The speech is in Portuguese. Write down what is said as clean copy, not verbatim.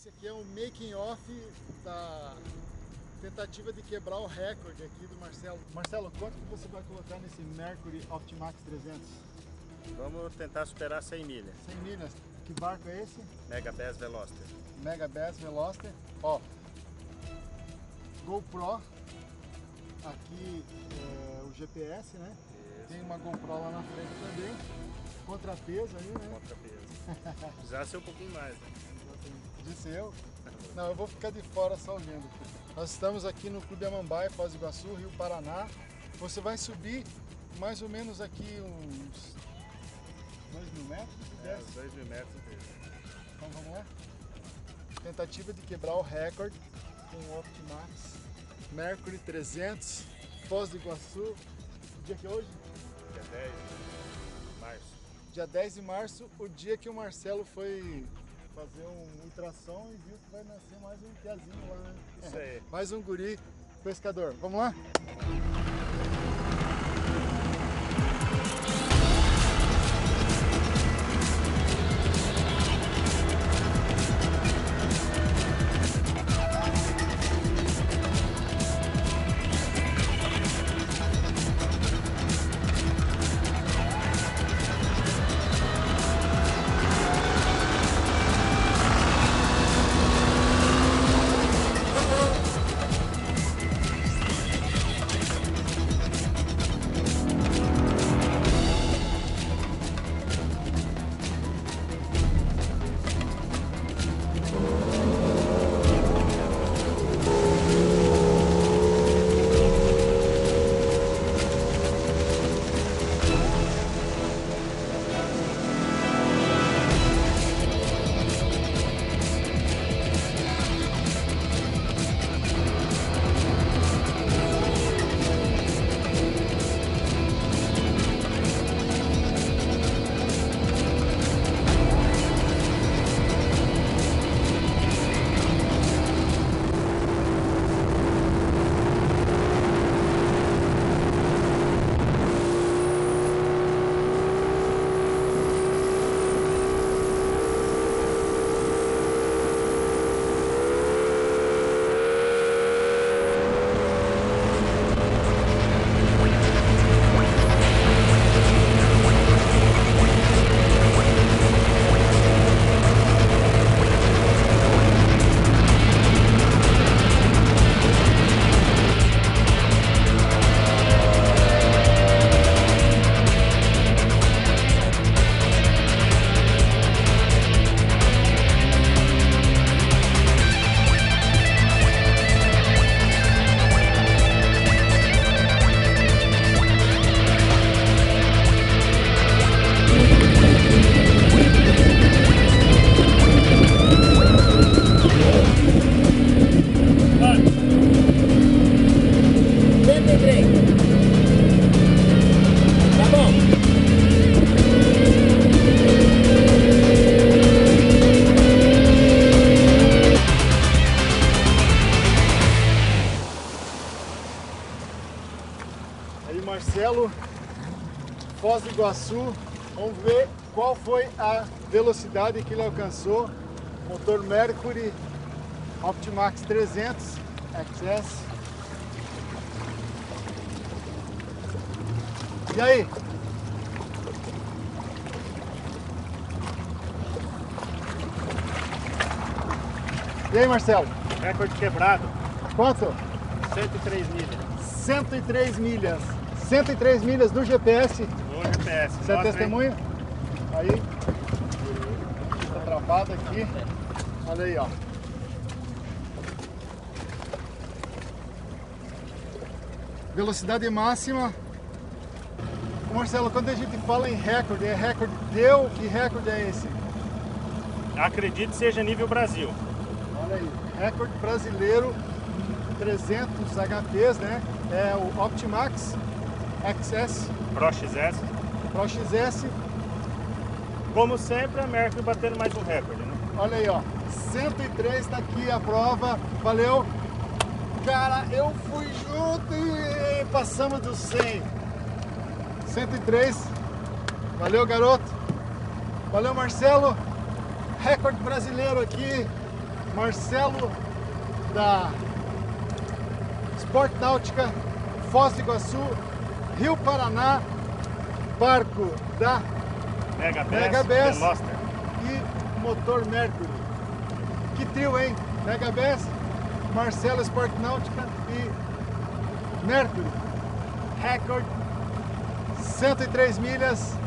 Esse aqui é um making off da tentativa de quebrar o recorde aqui do Marcelo. Marcelo, quanto que você vai colocar nesse Mercury Optimax 300? Vamos tentar superar 100 milhas. 100 milhas. Que barco é esse? Mega Bass Veloster. Mega Bass Veloster. Ó, GoPro. Aqui o GPS, né? Isso. Tem uma GoPro lá na frente também. Contrapeso aí, né? Contrapeso. Precisava ser um pouquinho mais, né? Disse eu. Não, eu vou ficar de fora só olhando. Nós estamos aqui no Clube Amambaia, Foz do Iguaçu, Rio Paraná. Você vai subir mais ou menos aqui uns 2.000 metros? Uns 2.000 metros mesmo. Então vamos lá? Tentativa de quebrar o recorde com o Optimax Mercury 300, Foz do Iguaçu. Dia que é hoje? Dia 10 de março. Dia 10 de março, o dia que o Marcelo foi fazer um ultrassom e viu que vai nascer mais um piazinho lá, né? Isso aí. Mais um guri pescador. Vamos lá? Marcelo, Foz do Iguaçu, vamos ver qual foi a velocidade que ele alcançou. Motor Mercury Optimax 300 XS. E aí? E aí, Marcelo? Recorde quebrado. Quanto? 103 milhas. 103 milhas. 103 milhas do GPS. No GPS. Você é testemunha? Aí. Tá travado aqui. Olha aí, ó. Velocidade máxima. Marcelo, quando a gente fala em recorde, é recorde teu? Que recorde é esse? Acredito que seja nível Brasil. Olha aí, recorde brasileiro, 300 HPs, né? É o Optimax XS. Pro XS. Pro XS. Como sempre, a Mercury batendo mais um recorde, né? Olha aí, ó. 103 tá aqui a prova. Valeu. Cara, eu fui junto e passamos dos 100. 103. Valeu, garoto. Valeu, Marcelo. Recorde brasileiro aqui Marcelo da Sport Náutica, Foz do Iguaçu, Rio Paraná, barco da Megabest e motor Mercury. Que trio, hein? Megabest, Marcelo Sport Náutica e Mercury. Record 103 milhas.